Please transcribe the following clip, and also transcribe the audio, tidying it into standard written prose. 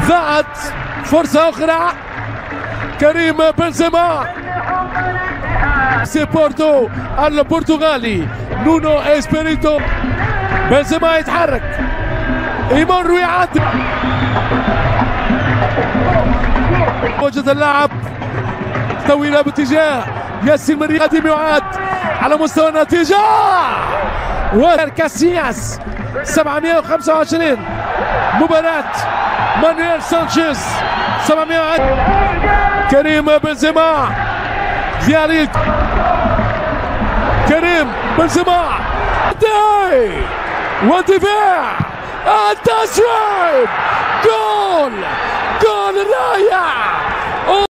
ضاعت فرصة أخرى. كريم بنزيما سيبورتو البرتغالي نونو اسبيريتو. بنزيما يتحرك يمر ويعدي. وجد اللاعب طويلة باتجاه ياسين مري قادم يعاد على مستوى النتيجة. وكاسياس 725 مباراة مانويل سانشيز 700. كريم بنزيما ديالي كريم بنزيما والدفاع التسويب. جول رائع.